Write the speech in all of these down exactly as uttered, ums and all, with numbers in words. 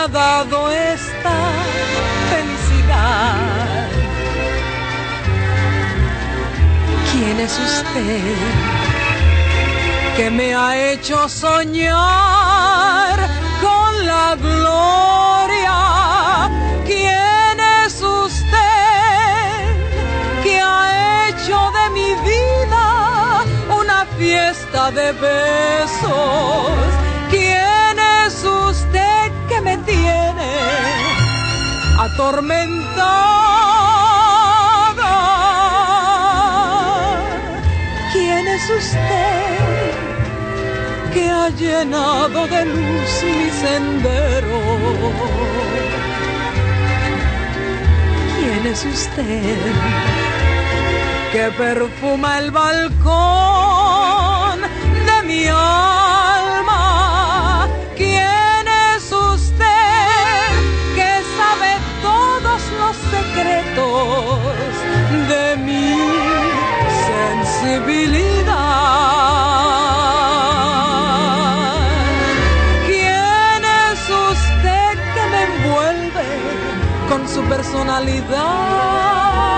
ha dado esta felicidad. ¿Quién es usted que me ha hecho soñar con la gloria? ¿Quién es usted que ha hecho de mi vida una fiesta de besos? ¿Quién es usted que me tiene atormentada? ¿Quién es usted que ha llenado de luz mi sendero? ¿Quién es usted que perfuma el balcón de mi alma? ¿Quién es usted que sabe todos los secretos de mi sensibilidad? ¿Quién es usted que me envuelve con su personalidad?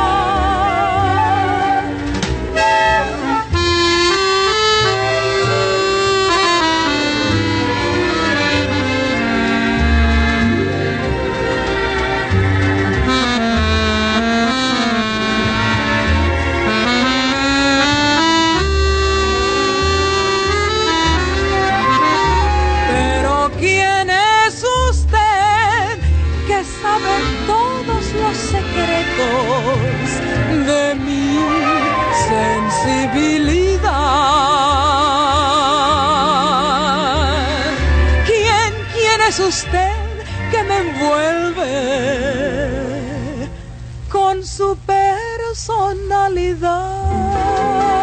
De mi sensibilidad. ¿Quién, quién es usted que me envuelve con su personalidad?